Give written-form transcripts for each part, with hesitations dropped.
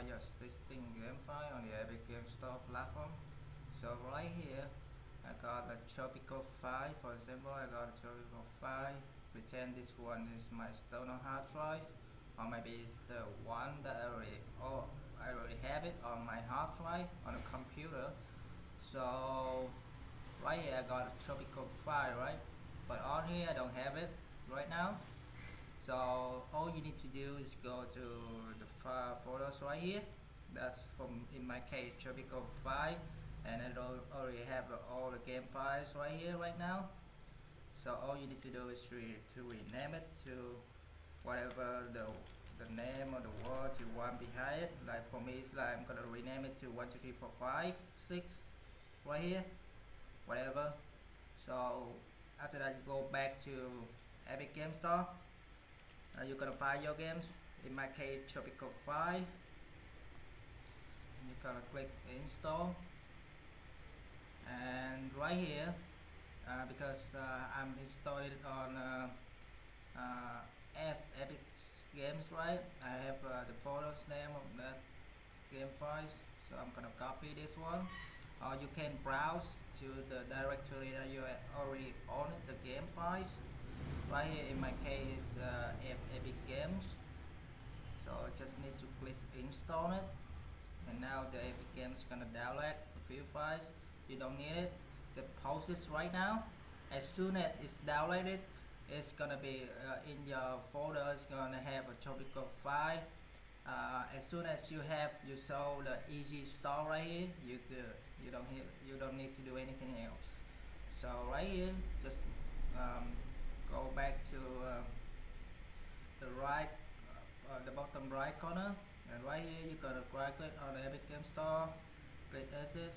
your existing game file on the Epic Game Store platform. So right here, I got a Tropical 5. For example, I got a Tropical 5. Pretend this one is my external hard drive, or maybe it's the one that I already have it on my hard drive on a computer. So right here I got a Tropical 5, right? But on here I don't have it right now. So all you need to do is go to the photos right here. That's from, in my case, Tropical 5, and I already have all the game files right here right now. So all you need to do is to rename it to whatever the name or the word you want behind it. Like for me, it's like I'm gonna rename it to 1 2 3 4 5 6 right here, whatever. So after that, you go back to Epic Game Store. You're gonna find your games. In my case, Tropical 5. And you're gonna click install. And right here, because I'm installed it on Epic Games, right? I have the photos name of that game files, so I'm gonna copy this one. Or you can browse to the directory that you already own it, the game files. Right here, in my case, Epic Games. So I just need to click install it, and now the Epic Games is gonna download a few files. You don't need it. Just pause this right now. As soon as it's downloaded, it's gonna be in your folder. It's gonna have a Tropical 5. As soon as you saw the easy store right here, you good. You don't need to do anything else. So right here, just go back to the the bottom right corner, and right here you're gonna right click on the Epic Game Store, click as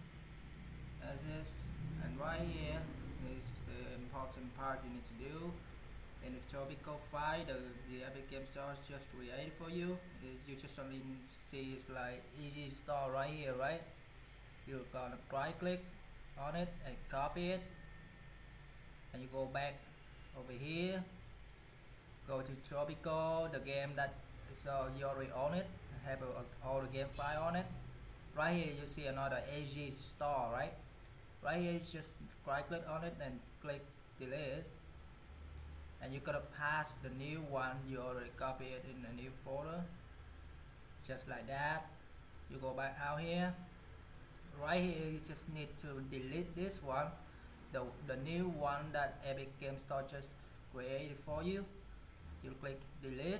is, and right here is the important part you need to do. In the Tropical 5, the Epic Game Store is just created for you. You just only see it's like easy store right here, right? You're gonna right click on it and copy it, and you go back over here, go to Tropical, the game that you already own it, have all the game file on it. Right here you see another AG store, right? Right here, just right click on it and click delete, and you're gonna pass the new one you already copied it in the new folder, just like that. You go back out here. Right here, you just need to delete this one, the new one that Epic Game Store just created for you. You click delete.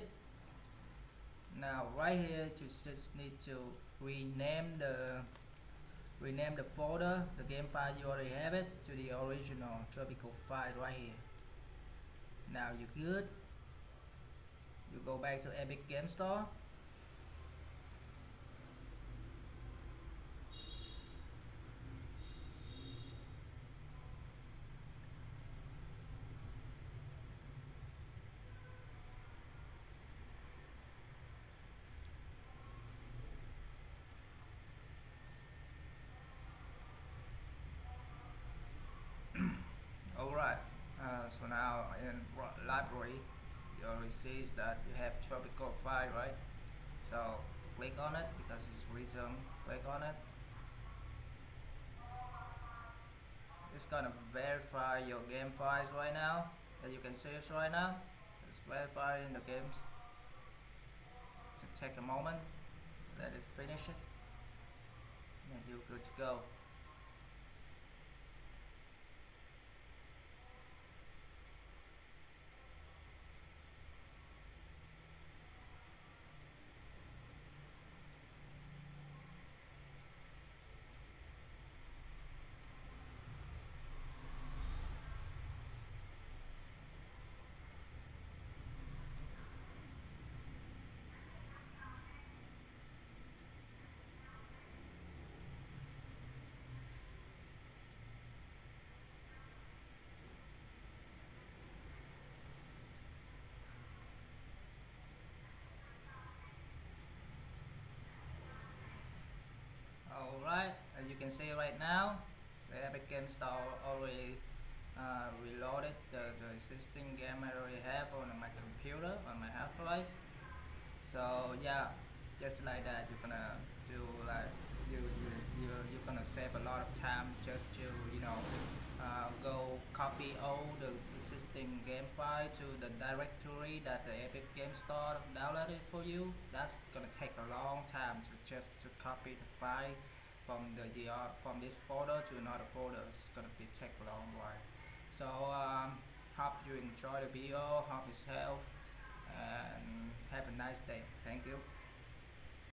Now right here, you just need to rename the folder, the game file you already have it, to the original Tropical 5 right here. Now you're good. You go back to Epic Game Store. Alright, so now in library, you already see that you have Tropical 5, right? So click on it because it's recent. Click on it. It's gonna verify your game files right now. As you can see it right now, it's verifying the games. So take a moment, let it finish it, and you're good to go. Alright, as you can see right now, the Epic Game Store already reloaded the existing game I already have on my computer, on my hard drive. So yeah, just like that you're gonna do like you're gonna save a lot of time just to go copy all the existing game file to the directory that the Epic Game Store downloaded for you. That's gonna take a long time to just to copy the file from from this folder to another folder. It's gonna be take a long while. So hope you enjoy the video, hope it's help, and have a nice day. Thank you.